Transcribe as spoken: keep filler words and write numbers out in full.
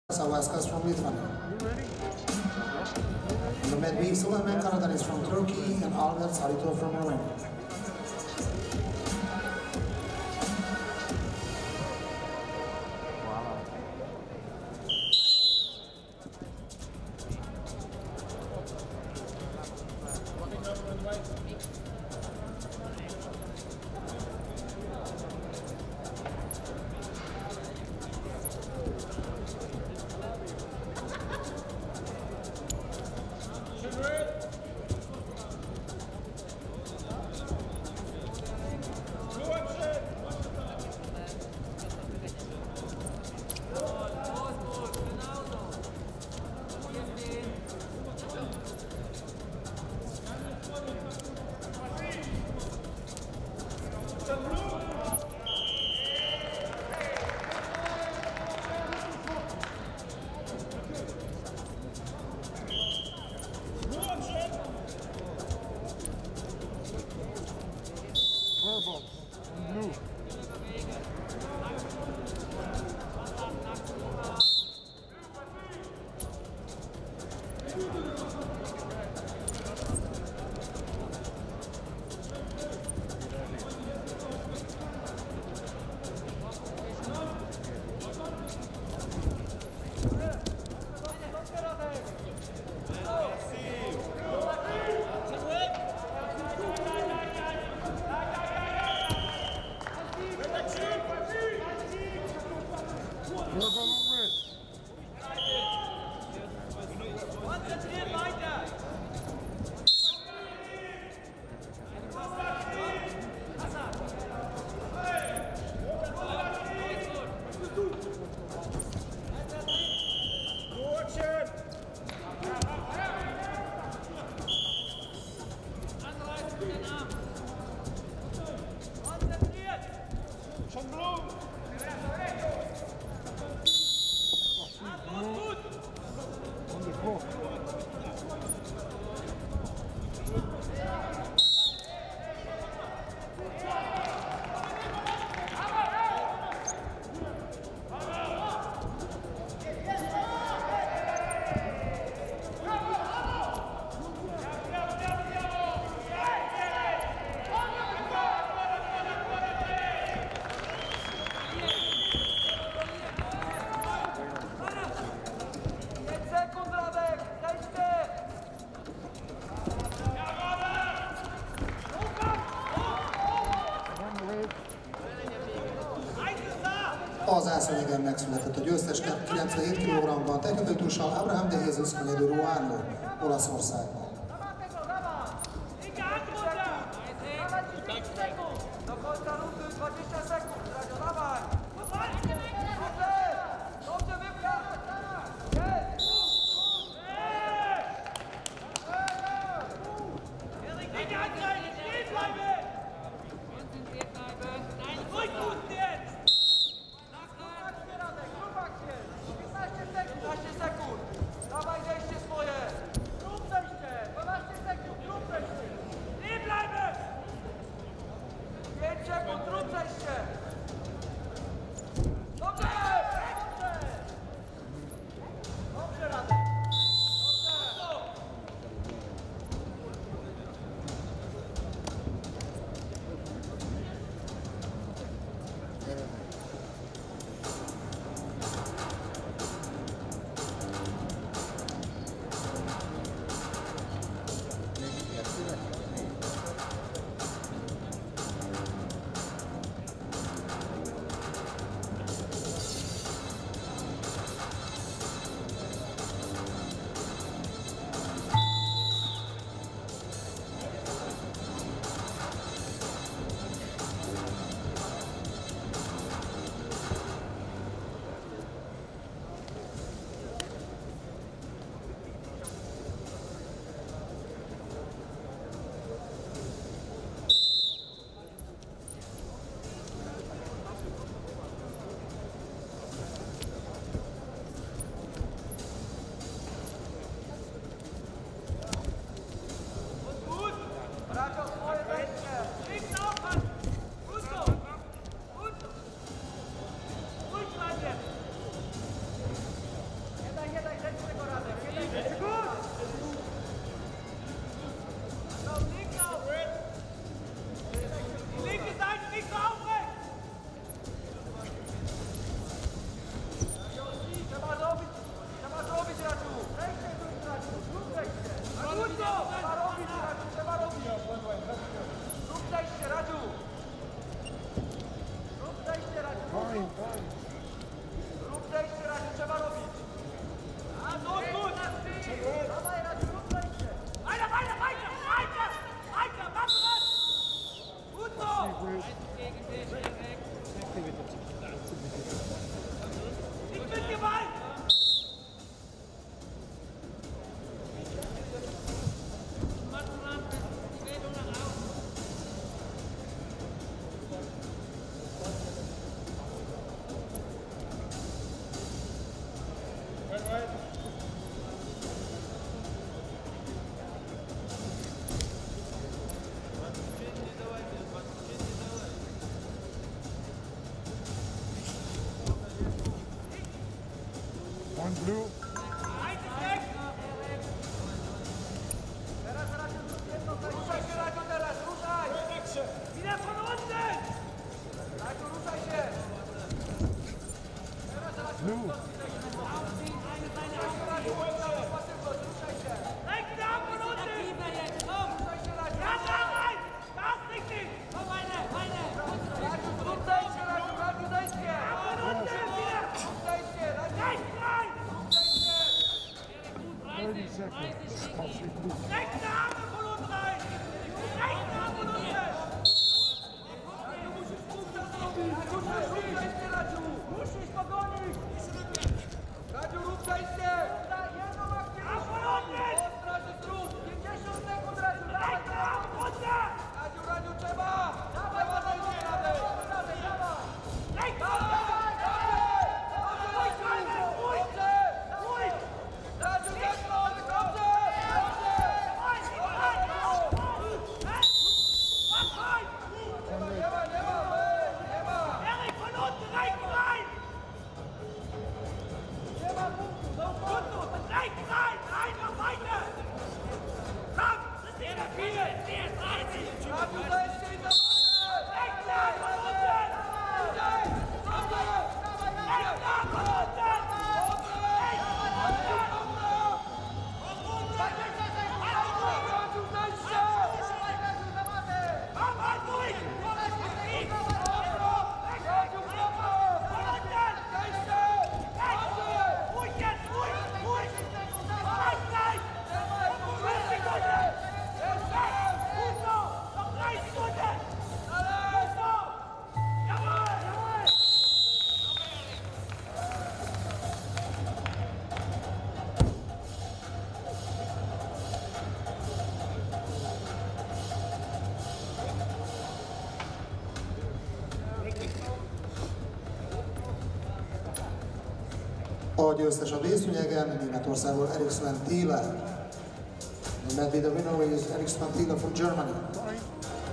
Sawauskas from Lithuania. Mehmet Bey Suleyman Karadan is from Turkey and Albert Sarito from Romania. Az ászonyegen megszületett a győztes kilencvenhét kilogramban, technikai túlsal Abraham de Jesus Canedo Ruano, Olaszországban. Dawaj, zejście swoje! Rób zejście! One blue. Ruszaj się, Radziu, teraz, ruszaj! Ile pomocy! Radziu, ruszaj się! Blue. Ruszaj się! Lek tam, pomocy! Ruszaj się, Radziu! Ja dawaj! Das nicht nicht! Radziu, zrób zejście, Radziu, Radziu, zejście! Zrób zejście, Radziu! thirty seconds. Lek tam, von uns rein! Lek tam, von uns rein! Radziu, musisz punkta zrobić! Radziu, rób zejście, Radziu! Musisz pogonić! Radziu, rób zejście! Jedną akcję! A polonez! Radziu, zrób! pięćdziesiąt sekund, Radziu! Dawaj, dawaj! Radziu, Radziu, trzeba! Trzeba zejść radę! Dawaj, dawaj! Lek tam! Dawaj, dawaj! Dobrze! Radziu, zewnątrz! Dobrze! Nie ma, nie ma, nie ma! Nie ma! Erik, von unten, rechts rein! Nie ma punktu, do punktu! Rechts rein! Einfach weiter! Komm! Das ist der viele! Radziu, zejście i zobaczę! Rechts rein, von unten! Dobrze! Dobrze! Rechts rein, von unten! A győztes a díszszőnyegen, Németországból Erik Sven Thiele. The man with the winner is Erik Sven Thiele from Germany.